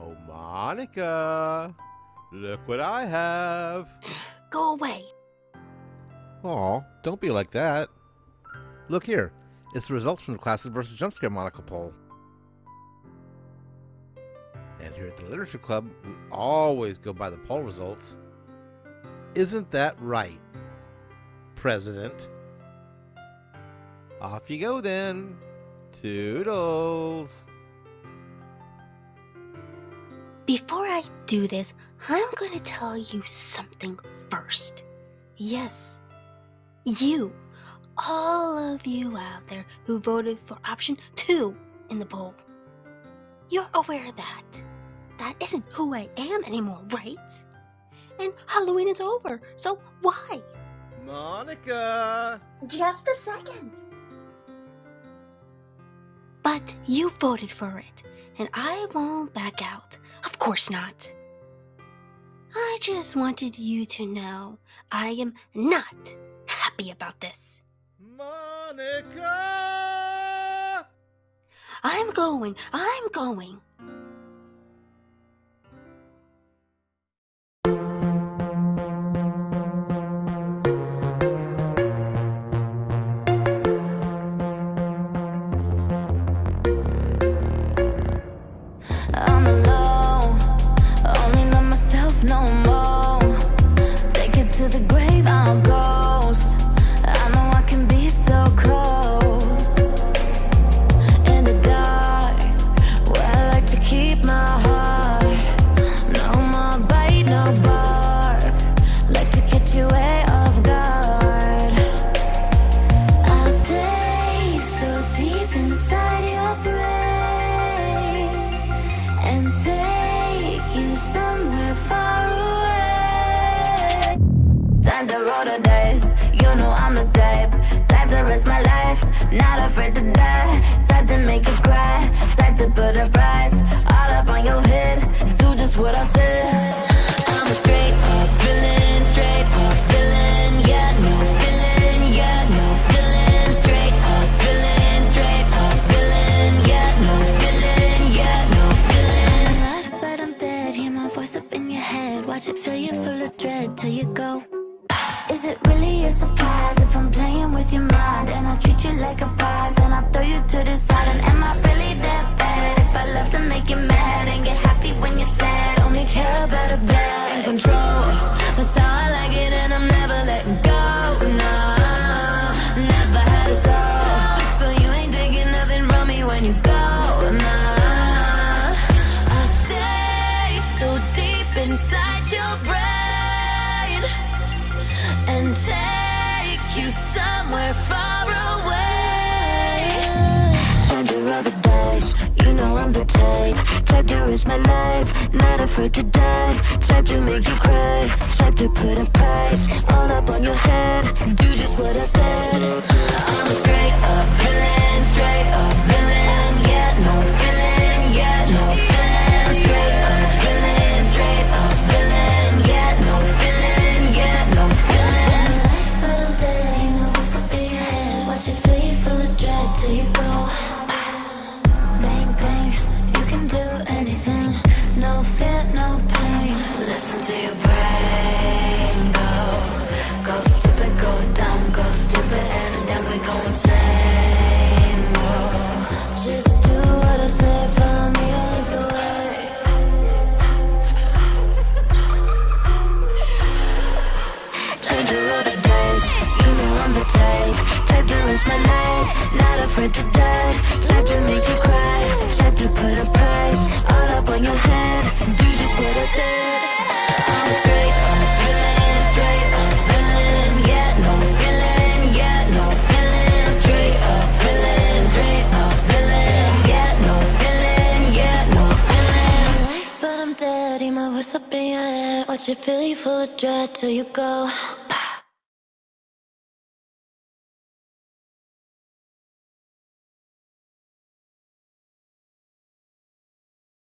Oh, Monica, look what I have. Go away. Aw, don't be like that. Look here. It's the results from the Classes versus Jump Scare Monica poll. And here at the Literature Club, we always go by the poll results. Isn't that right, President? Off you go then. Toodles. Before I do this, I'm going to tell you something first. Yes, you, all of you out there who voted for option 2 in the poll, you're aware that that isn't who I am anymore, right? And Halloween is over, so why? Monica! Just a second. But you voted for it, and I won't back out. Of course not. I just wanted you to know I am not happy about this. Monica! I'm going. I'm alone, only know myself no more. Take it to the grave, I'm a ghost. I know I can be so cold. In the dark, where I like to keep my heart. No more bite, no bark. Like to catch you way off guard. I'll stay so deep inside your brain and take you somewhere far away. Time to roll the dice, you know I'm the type to risk my life, not afraid to die. Type to make you cry, type to put a price all up on your head, do just what I said. I'm a straight up villain, yeah, no feeling, yeah, no feeling. Straight up villain, yeah, no feeling, yeah, no feeling. I'm alive, but I'm dead, hear my voice up in your head, watch it fill you full of dread till you go. Is it really a surprise if I'm playing with your mind and I treat you like a prize, then I throw you to the side? And am I really that bad if I love to make you mad and get happy when you're sad? Only care about a bad in control, that's how I like it, and I'm never letting go. No, never had a soul, so you ain't taking nothing from me when you go. No, I stay so deep inside your brain and take you somewhere far away. Time to roll the dice, you know I'm the type to risk my life, not afraid to die. Type to make you cry, type to put a price all up on your head, do just what I said. I'm a straight up villain, yeah, no feeling, yeah, no feeling. Straight up villain, yeah, no feeling, yeah, no feeling. But I'm dead, you know what's up in your head, watch it fill you full of dread till you go. Bang, bang, you can do anything, no fear, no pain. Listen to your brain go stupid, go dumb, go stupid, and then we go insane. Whoa. Just do what I say, follow me all the way. Time to roll the dice, you know I'm the type to risk my life, not afraid to die. Time to make you cry, time to put a price all up on your head, do just what I said. I'm a straight up villain, yeah, no feeling, yeah, no feeling. Straight up villain, yeah, no feeling, yeah, no feeling. Life, but I'm dead, hear my voice up in your head, watch it fill you full of dread till you go.